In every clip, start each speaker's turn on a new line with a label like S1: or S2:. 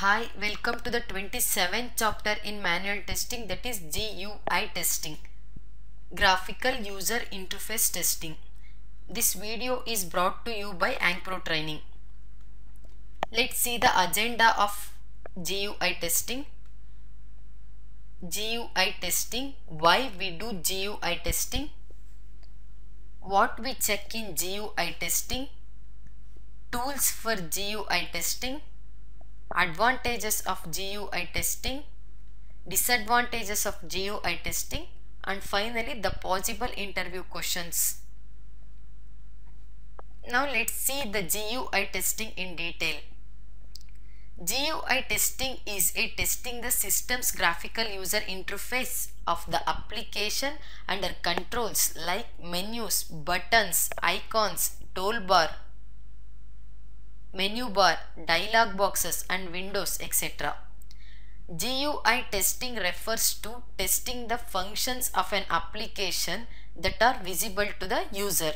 S1: Hi, welcome to the 27th chapter in manual testing, that is GUI testing, Graphical User Interface testing. This video is brought to you by Ankpro Training. Let's see the agenda of GUI testing. GUI testing, why we do GUI testing, what we check in GUI testing, tools for GUI testing, advantages of GUI testing, disadvantages of GUI testing, and finally the possible interview questions. Now let's see the GUI testing in detail. GUI testing is a testing the system's graphical user interface of the application under controls like menus, buttons, icons, toolbar, menu bar, dialog boxes and windows, etc. GUI testing refers to testing the functions of an application that are visible to the user.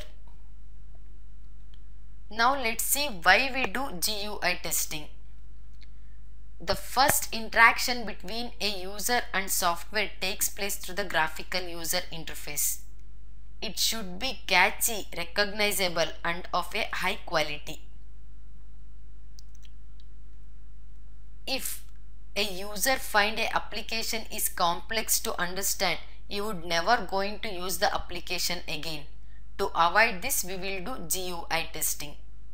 S1: Now let's see why we do GUI testing. The first interaction between a user and software takes place through the graphical user interface. It should be catchy, recognizable and of a high quality. If a user find a application is complex to understand, he would never going to use the application again. To avoid this, we will do GUI testing.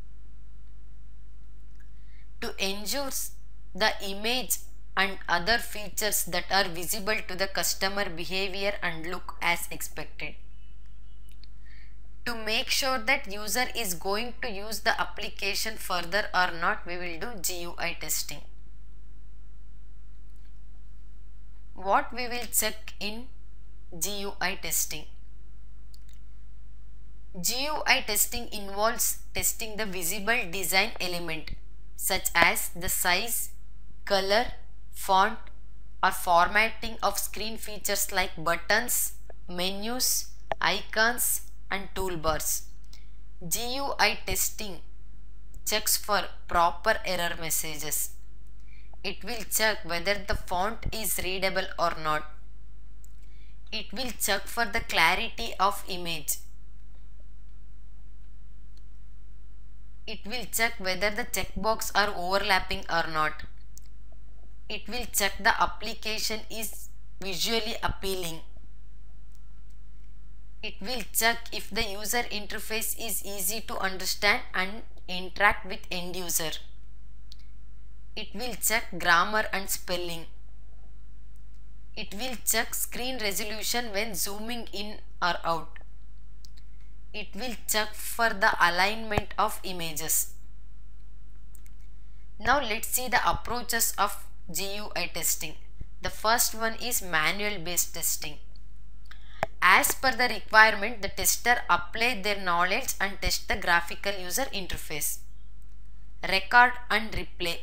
S1: To ensure the image and other features that are visible to the customer behavior and look as expected. To make sure that user is going to use the application further or not, we will do GUI testing. What we will check in GUI testing? GUI testing involves testing the visible design element such as the size, color, font or formatting of screen features like buttons, menus, icons and toolbars. GUI testing checks for proper error messages. It will check whether the font is readable or not. It will check for the clarity of image. It will check whether the checkbox are overlapping or not. It will check the application is visually appealing. It will check if the user interface is easy to understand and interact with end user. It will check grammar and spelling. It will check screen resolution when zooming in or out. It will check for the alignment of images. Now let's see the approaches of GUI testing. The first one is manual based testing. As per the requirement, the tester apply their knowledge and test the graphical user interface. Record and replay.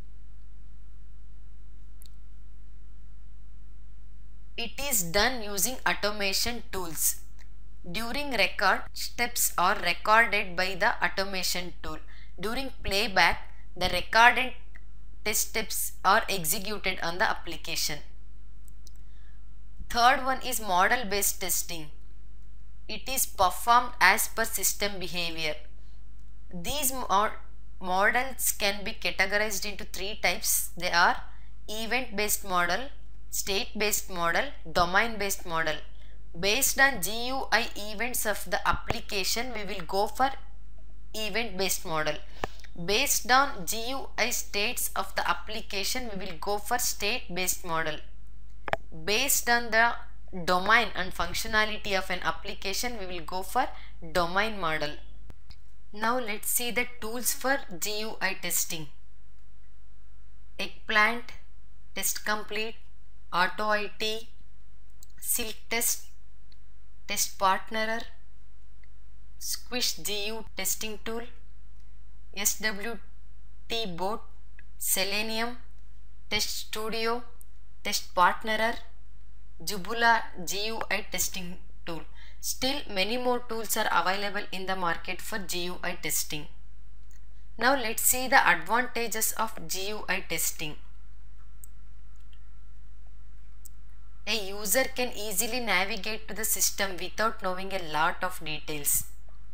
S1: It is done using automation tools. During record, steps are recorded by the automation tool. During playback, the recorded test steps are executed on the application. Third one is model based testing. It is performed as per system behavior. These models can be categorized into three types. They are event based model, state based model, domain based model. Based on GUI events of the application, we will go for event based model. Based on GUI states of the application, we will go for state based model. Based on the domain and functionality of an application, we will go for domain model. Now let's see the tools for GUI testing. Eggplant, Test Complete, Auto IT, Silk Test, Test Partnerer, Squish GUI testing tool, SWT Board, Selenium, Test Studio, Test Partnerer, Jubula GUI testing tool. Still many more tools are available in the market for GUI testing. Now let's see the advantages of GUI testing. A user can easily navigate to the system without knowing a lot of details.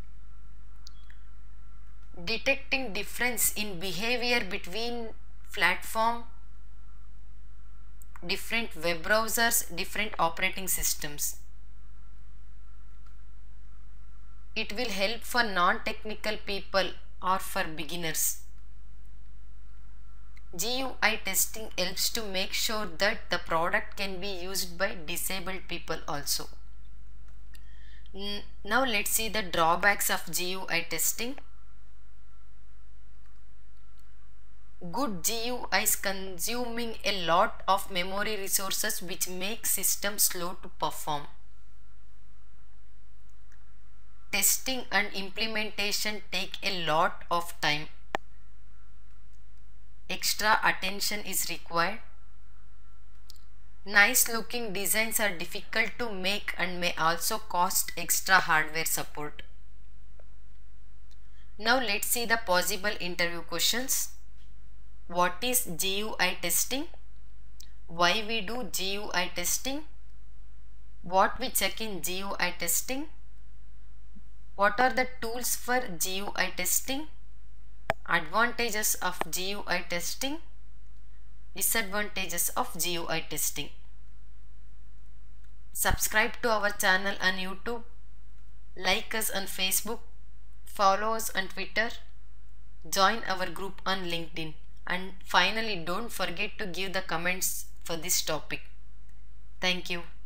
S1: Detecting difference in behavior between platform, different web browsers, different operating systems. It will help for non-technical people or for beginners. GUI testing helps to make sure that the product can be used by disabled people also. Now let's see the drawbacks of GUI testing. Good GUIs consuming a lot of memory resources which makes systems slow to perform. Testing and implementation take a lot of time. Extra attention is required. Nice looking designs are difficult to make and may also cost extra hardware support. Now let's see the possible interview questions. What is GUI testing? Why we do GUI testing? What we check in GUI testing? What are the tools for GUI testing? Advantages of GUI testing? Disadvantages of GUI testing. Subscribe to our channel on YouTube. Like us on Facebook. Follow us on Twitter. Join our group on LinkedIn. And finally, don't forget to give the comments for this topic. Thank you.